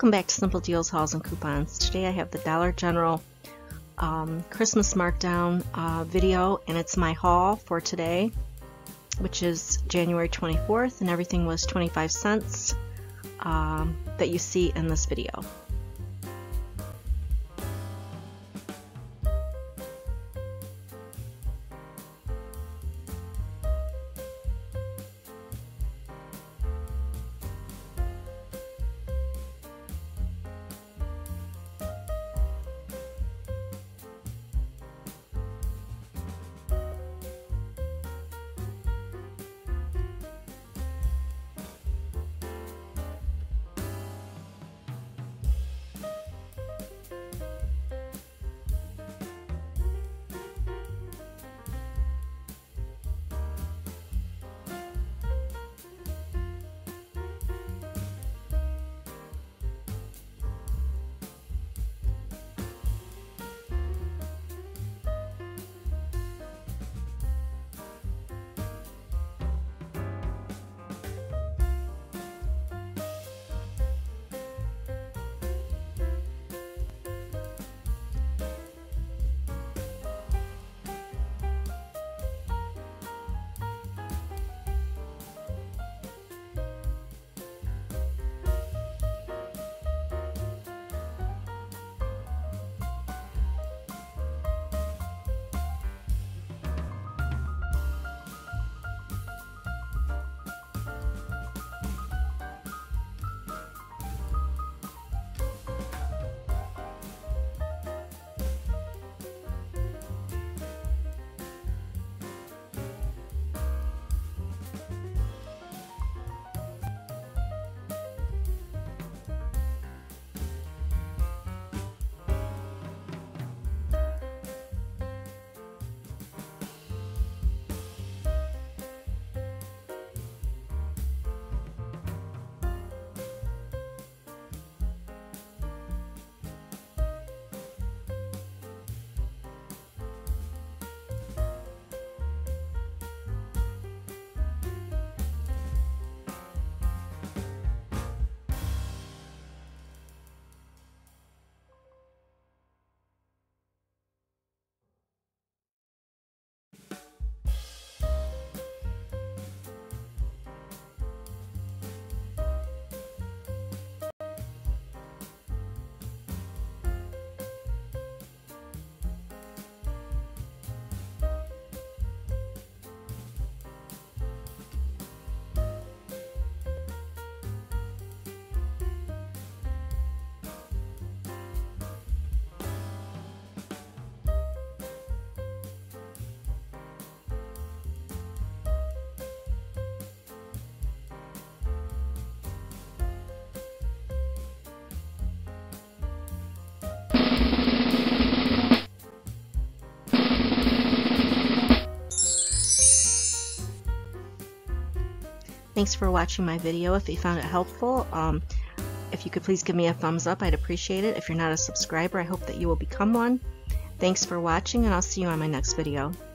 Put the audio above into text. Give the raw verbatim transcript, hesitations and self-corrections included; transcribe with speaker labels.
Speaker 1: Welcome back to Simple Deals, Hauls, and Coupons. Today I have the Dollar General um, Christmas Markdown uh, video, and it's my haul for today, which is January twenty-fourth, and everything was twenty-five cents um, that you see in this video. Thanks for watching my video. If you found it helpful, um, if you could please give me a thumbs up, I'd appreciate it. If you're not a subscriber, I hope that you will become one. Thanks for watching, and I'll see you on my next video.